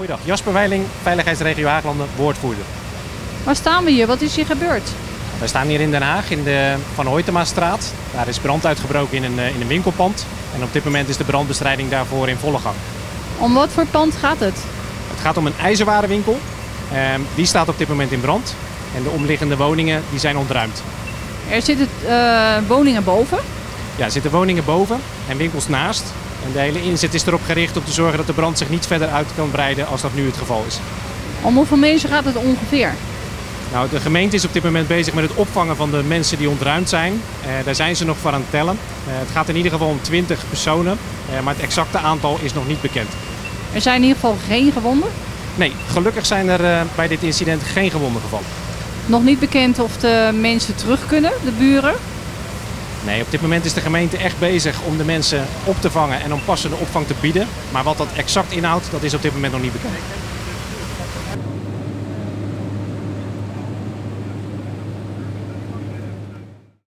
Goeiedag, Jasper Weiling, Veiligheidsregio Haaglanden, woordvoerder. Waar staan we hier? Wat is hier gebeurd? Wij staan hier in Den Haag in de Van Hoytemastraat. Daar is brand uitgebroken in een winkelpand. En op dit moment is de brandbestrijding daarvoor in volle gang. Om wat voor pand gaat het? Het gaat om een ijzerwarenwinkel. Die staat op dit moment in brand. En de omliggende woningen die zijn ontruimd. Er zitten woningen boven. Ja, er zitten woningen boven en winkels naast. En de hele inzet is erop gericht om te zorgen dat de brand zich niet verder uit kan breiden als dat nu het geval is. Om hoeveel mensen gaat het ongeveer? Nou, de gemeente is op dit moment bezig met het opvangen van de mensen die ontruimd zijn. Daar zijn ze nog voor aan het tellen. Het gaat in ieder geval om 20 personen, maar het exacte aantal is nog niet bekend. Er zijn in ieder geval geen gewonden. Nee, gelukkig zijn er bij dit incident geen gewonden gevallen. Nog niet bekend of de mensen terug kunnen, de buren. Nee, op dit moment is de gemeente echt bezig om de mensen op te vangen en om passende opvang te bieden. Maar wat dat exact inhoudt, dat is op dit moment nog niet bekend.